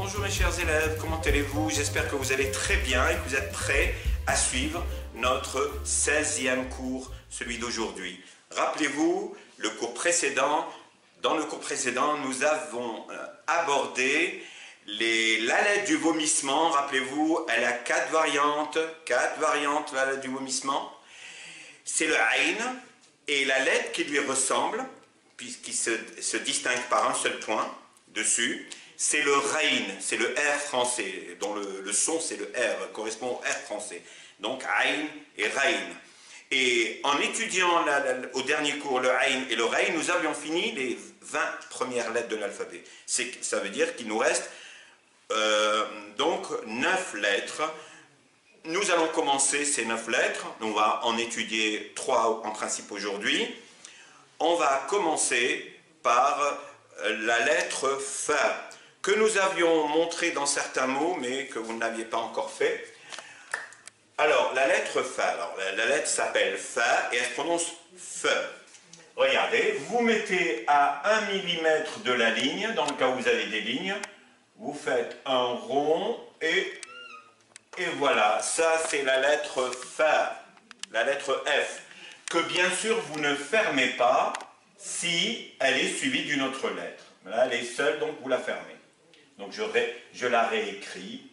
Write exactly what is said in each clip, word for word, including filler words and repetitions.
Bonjour mes chers élèves, comment allez-vous? J'espère que vous allez très bien et que vous êtes prêts à suivre notre seizième cours, celui d'aujourd'hui. Rappelez-vous, le cours précédent, dans le cours précédent, nous avons abordé les, la lettre du vomissement. Rappelez-vous, elle a quatre variantes, quatre variantes, la lettre du vomissement. C'est le Aïn et la lettre qui lui ressemble, puisqu'il se, se distingue par un seul point dessus, c'est le Rain, c'est le R français, dont le, le son c'est le R, correspond au R français. Donc Aïn et Rain. Et en étudiant la, la, au dernier cours le Aïn et le Rain, nous avions fini les vingt premières lettres de l'alphabet. Ça veut dire qu'il nous reste euh, donc neuf lettres. Nous allons commencer ces neuf lettres. On va en étudier trois en principe aujourd'hui. On va commencer par la lettre F, que nous avions montré dans certains mots, mais que vous n'aviez pas encore fait. Alors, la lettre F, alors, la, la lettre s'appelle F et elle se prononce F. Regardez, vous mettez à un millimètre de la ligne, dans le cas où vous avez des lignes, vous faites un rond et, et voilà, ça c'est la lettre F, la lettre F, que bien sûr vous ne fermez pas si elle est suivie d'une autre lettre. Là, elle est seule, donc vous la fermez. Donc je, ré, je la réécris.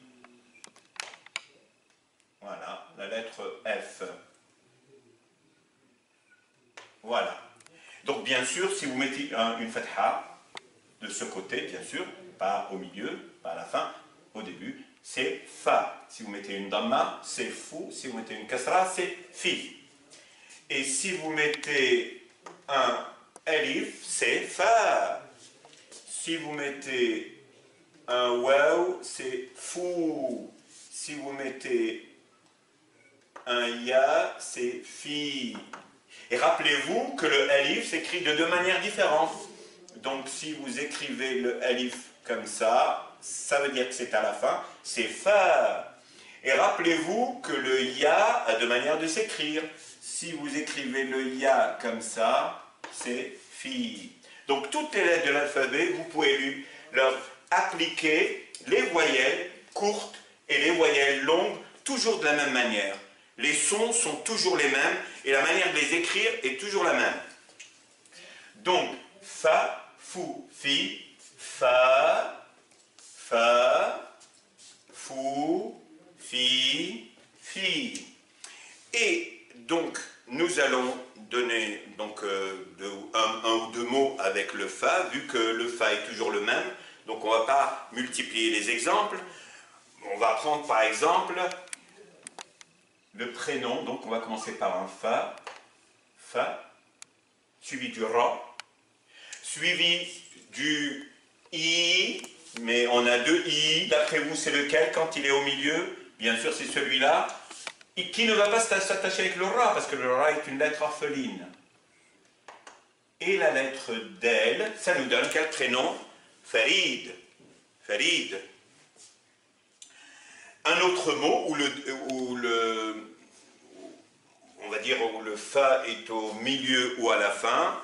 Voilà, la lettre F. Voilà. Donc bien sûr, si vous mettez un, une fatha de ce côté, bien sûr, pas au milieu, pas à la fin, au début, c'est fa. Si vous mettez une damma, c'est fou. Si vous mettez une kasra, c'est fi. Et si vous mettez un alif, c'est fa. Si vous mettez un waw, c'est fou. Si vous mettez un ya, c'est fi. Et rappelez-vous que le alif s'écrit de deux manières différentes. Donc si vous écrivez le alif comme ça, ça veut dire que c'est à la fin, c'est fa. Et rappelez-vous que le ya a deux manières de s'écrire. Si vous écrivez le ya comme ça, c'est fi. Donc toutes les lettres de l'alphabet, vous pouvez lui, leur appliquer les voyelles courtes et les voyelles longues, toujours de la même manière. Les sons sont toujours les mêmes et la manière de les écrire est toujours la même. Donc, fa, fou, fi, fa, fa, fou, fi, fi. Et donc, nous allons donner donc, euh, de, un, un ou deux mots avec le fa, vu que le fa est toujours le même. Donc, on ne va pas multiplier les exemples. On va prendre par exemple le prénom. Donc, on va commencer par un fa, fa, suivi du ra, suivi du i, mais on a deux i. D'après vous, c'est lequel quand il est au milieu? Bien sûr, c'est celui-là. Et qui ne va pas s'attacher avec le ra, parce que le ra est une lettre orpheline. Et la lettre del, ça nous donne quel prénom? Farid. Farid. Un autre mot où le, où le, on va dire où le fa est au milieu ou à la fin.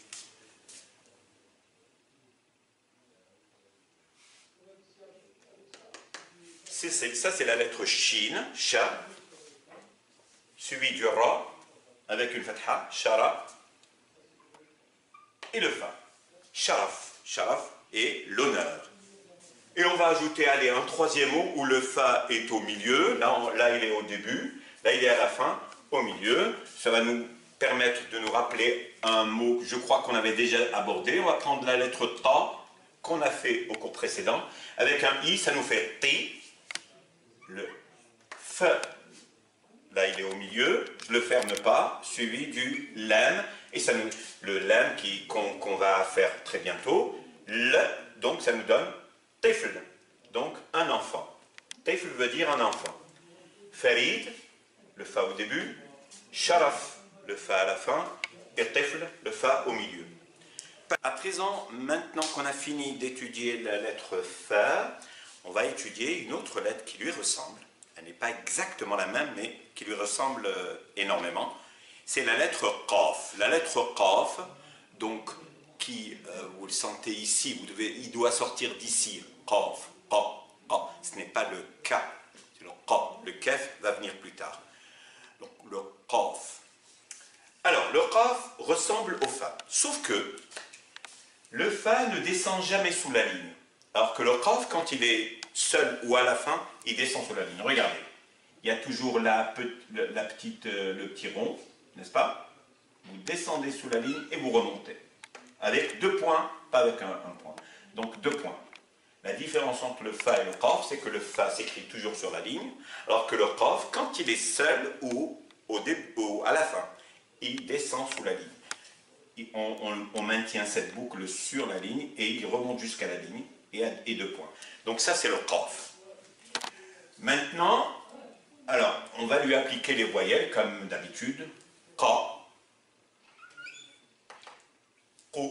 C'est, c'est, ça c'est la lettre shin, sha, suivi du ra, avec une fatha, shara, et le fa, sharaf, sharaf est l'honneur. Et on va ajouter, allez, un troisième mot où le fa est au milieu, là, on, là il est au début, là il est à la fin, au milieu. Ça va nous permettre de nous rappeler un mot que je crois qu'on avait déjà abordé. On va prendre la lettre ta, qu'on a fait au cours précédent, avec un i, ça nous fait ti, le f. Là, il est au milieu, je ne le ferme pas, suivi du lam, et ça nous, le lam qu'on qu'on va faire très bientôt, le, donc ça nous donne tifl, donc un enfant. Tifl veut dire un enfant. Farid, le fa au début, sharaf, le fa à la fin, et tifl, le fa au milieu. À présent, maintenant qu'on a fini d'étudier la lettre fa, on va étudier une autre lettre qui lui ressemble. Elle n'est pas exactement la même, mais qui lui ressemble euh, énormément. C'est la lettre qaf. La lettre qaf, donc, qui, euh, vous le sentez ici, vous devez, il doit sortir d'ici. Qaf, qaf. Oh, ce n'est pas le K, c'est le Qa. Le Kef va venir plus tard. Donc le Qaf. Alors, le Qaf ressemble au Fa, sauf que le Fa ne descend jamais sous la ligne. Alors que le Qaf, quand il est seul ou à la fin, il descend sous la ligne. Regardez, il y a toujours la, pe la petite, euh, le petit rond, n'est-ce pas? Vous descendez sous la ligne et vous remontez. Avec deux points, pas avec un, un point. Donc deux points. La différence entre le Fa et le Qaf, c'est que le Fa s'écrit toujours sur la ligne, alors que le Qaf, quand il est seul ou, au début, ou à la fin, il descend sous la ligne. On, on, on maintient cette boucle sur la ligne et il remonte jusqu'à la ligne et, à, et deux points. Donc ça, c'est le Qaf. Maintenant, alors, on va lui appliquer les voyelles comme d'habitude. Qa, Qu,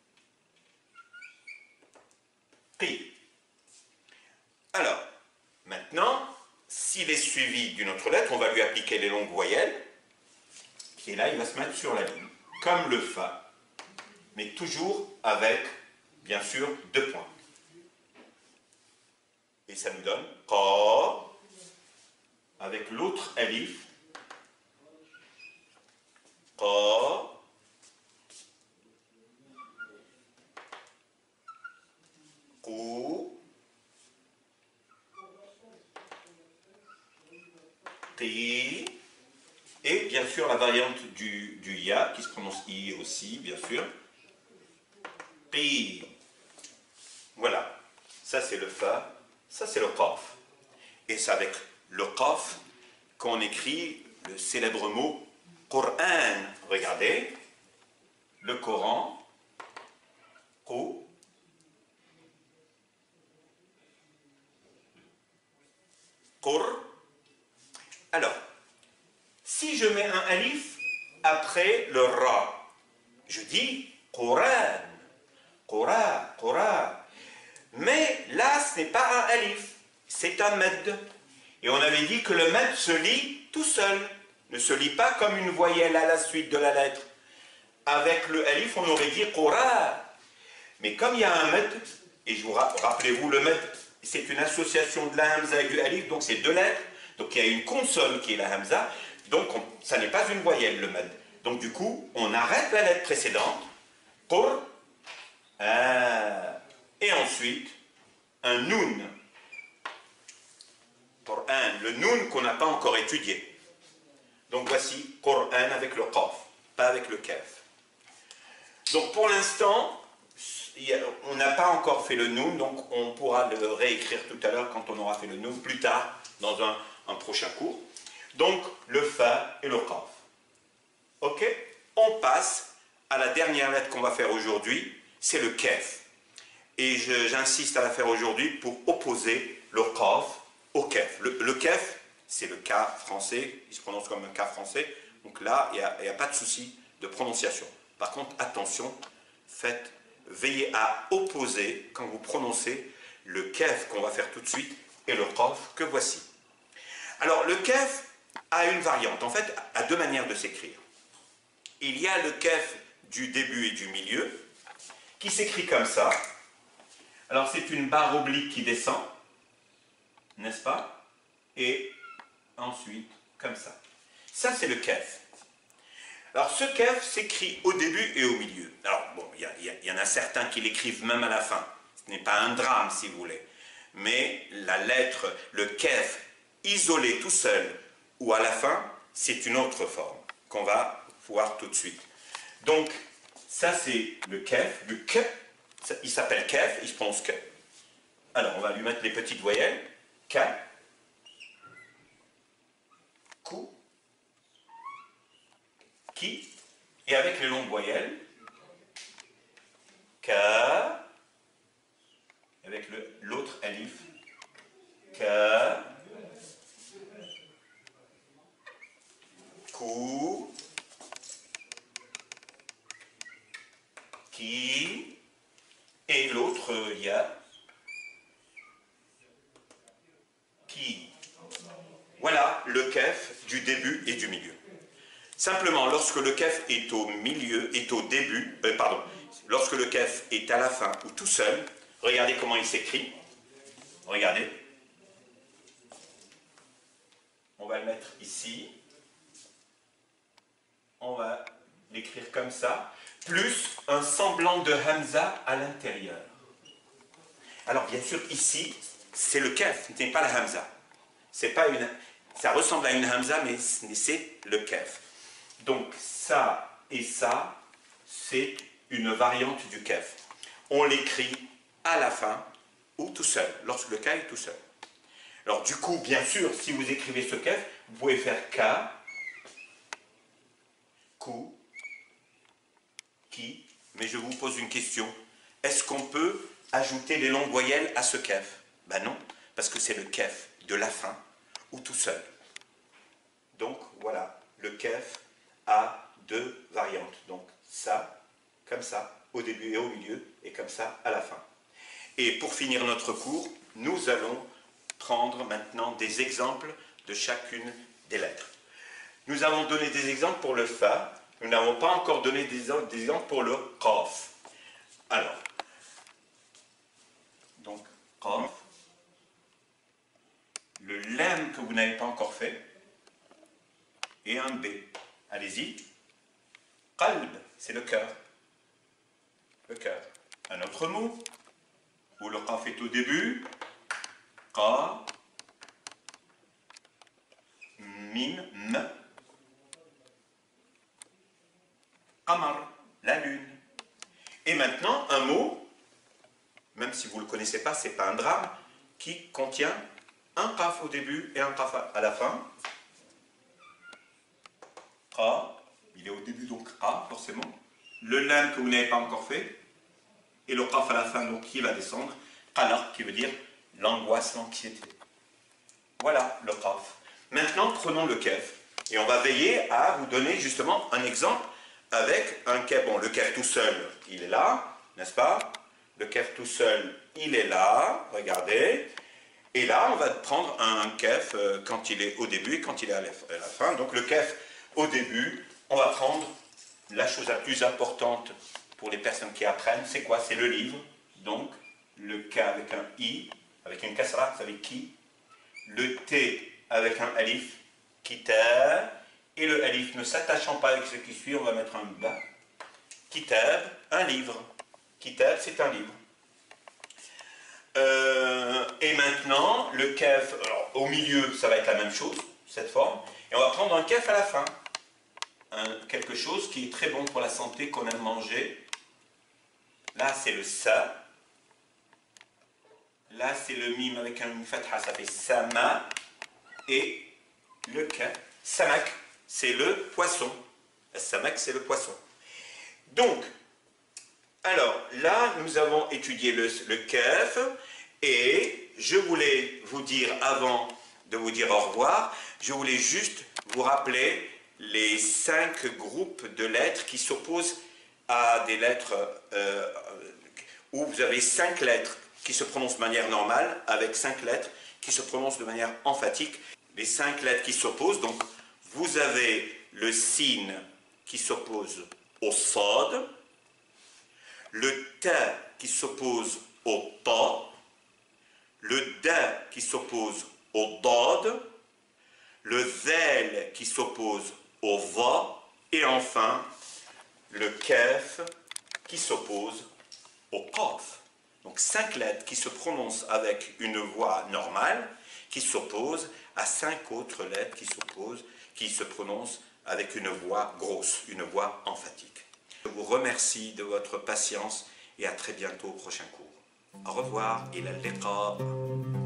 Qi. Alors, maintenant, s'il est suivi d'une autre lettre, on va lui appliquer les longues voyelles. Et là, il va se mettre sur la ligne, comme le Fa, mais toujours avec, bien sûr, deux points. Et ça nous donne Qa, avec l'autre alif, Qa, Qu, Qi, et bien sûr la variante du, du Ya, qui se prononce I aussi, bien sûr, Qi. Voilà, ça c'est le Fa, ça c'est le Qaf. Et c'est avec le Qaf qu'on écrit le célèbre mot Qur'an. Regardez, le Coran, Qu, Qur. Alors, si je mets un alif après le Ra, je dis Qur'an, Qur'an, Qur'an. Mais là, ce n'est pas un alif, c'est un med. Et on avait dit que le med se lit tout seul, ne se lit pas comme une voyelle à la suite de la lettre. Avec le alif, on aurait dit Qur'an. Mais comme il y a un med, et je vous rappelez-vous, le med, c'est une association de la hamza et du alif, donc c'est deux lettres. Donc il y a une consonne qui est la hamza, donc on, ça n'est pas une voyelle, le med. Donc du coup, on arrête la lettre précédente, Qur, ah, et ensuite, un noun. Qur'an, le noun qu'on n'a pas encore étudié. Donc voici Qur'an avec le qaf, pas avec le kaf. Donc pour l'instant, on n'a pas encore fait le noun, donc on pourra le réécrire tout à l'heure quand on aura fait le noun, plus tard, dans un, un prochain cours. Donc le fa et le qaf. Ok? On passe à la dernière lettre qu'on va faire aujourd'hui, c'est le kaf. Et j'insiste à la faire aujourd'hui pour opposer le qaf au kaf. Le, le kaf, c'est le K français, il se prononce comme un K français, donc là, il n'y a, a pas de souci de prononciation. Par contre, attention, faites, veillez à opposer, quand vous prononcez, le kaf qu'on va faire tout de suite et le qaf que voici. Alors, le kaf a une variante, en fait, a deux manières de s'écrire. Il y a le kaf du début et du milieu, qui s'écrit comme ça. Alors, c'est une barre oblique qui descend, n'est-ce pas? Et ensuite, comme ça. Ça, c'est le kaf. Alors, ce kaf s'écrit au début et au milieu. Alors, bon, il y, y, y en a certains qui l'écrivent même à la fin. Ce n'est pas un drame, si vous voulez. Mais la lettre, le kaf, isolé tout seul, ou à la fin, c'est une autre forme qu'on va voir tout de suite. Donc, ça, c'est le kaf, le k. Il s'appelle kaf, il se prononce k. Alors, on va lui mettre les petites voyelles. K, Ku, Ki, et avec les longues voyelles, K, avec l'autre alif, K, Ku, Ki, et l'autre Ya, Ki. Voilà le kaf du début et du milieu. Simplement, lorsque le kaf est au milieu, est au début, euh, pardon, lorsque le kaf est à la fin ou tout seul, regardez comment il s'écrit. regardez. On va le mettre ici. On va l'écrire comme ça, plus un semblant de hamza à l'intérieur. Alors bien sûr ici, c'est le kaf, ce n'est pas la hamza. C'est pas une, ça ressemble à une hamza, mais c'est le kaf. Donc ça et ça, c'est une variante du kaf. On l'écrit à la fin ou tout seul, lorsque le ka est tout seul. Alors du coup, bien sûr, si vous écrivez ce kaf, vous pouvez faire ka, ku, ki, mais je vous pose une question. Est-ce qu'on peut ajouter les longues voyelles à ce kaf? Ben non, parce que c'est le kaf de la fin ou tout seul. Donc voilà, le kaf a deux variantes. Donc ça, comme ça, au début et au milieu, et comme ça à la fin. Et pour finir notre cours, nous allons prendre maintenant des exemples de chacune des lettres. Nous avons donné des exemples pour le fa, nous n'avons pas encore donné des exemples pour le qaf. Alors, donc qaf, le lam que vous n'avez pas encore fait, et un B. Allez-y. Qalb, c'est le cœur. Le cœur. Un autre mot, où le qaf est au début, qa, mim, m, qamar, la lune. Et maintenant, un mot, même si vous ne le connaissez pas, ce n'est pas un drame, qui contient un qaf au début et un qaf à la fin. Qa, il est au début donc qa, forcément. Le lam que vous n'avez pas encore fait. Et le qaf à la fin, donc, qui va descendre. Qalaq, qui veut dire l'angoisse, l'anxiété. Voilà le qaf. Maintenant, prenons le kaf. Et on va veiller à vous donner justement un exemple avec un kaf. Bon, le kaf tout seul, il est là, n'est-ce pas? Le kaf tout seul, il est là, regardez. Et là, on va prendre un kaf quand il est au début et quand il est à la fin. Donc le kaf au début, on va prendre la chose la plus importante pour les personnes qui apprennent, c'est quoi? C'est le livre. Donc le K avec un I, avec une kasra, vous savez qui? Le T avec un alif, kitab. Et le alif ne s'attachant pas avec ce qui suit, on va mettre un ba. Kitab, un livre. Kitab, c'est un livre. Euh, et maintenant, le kaf, alors, au milieu, ça va être la même chose, cette forme. Et on va prendre un kaf à la fin. Un, quelque chose qui est très bon pour la santé, qu'on aime manger. Là, c'est le sa. Là, c'est le mim avec un fatha, ça fait sama. Et le kaf, samak, c'est le poisson. Samak, c'est le poisson. Donc, alors, là, nous avons étudié le, le kaf. Et je voulais vous dire, avant de vous dire au revoir, je voulais juste vous rappeler les cinq groupes de lettres qui s'opposent à des lettres euh, où vous avez cinq lettres qui se prononcent de manière normale avec cinq lettres qui se prononcent de manière emphatique. Les cinq lettres qui s'opposent, donc vous avez le sin qui s'oppose au sad, le ta qui s'oppose au ta, le da qui s'oppose au dad, le zel qui s'oppose au va, et enfin le kaf qui s'oppose au qaf. Donc cinq lettres qui se prononcent avec une voix normale, qui s'opposent à cinq autres lettres qui s'opposent, qui se prononcent avec une voix grosse, une voix emphatique. Je vous remercie de votre patience et à très bientôt au prochain cours. Au revoir et la liqa.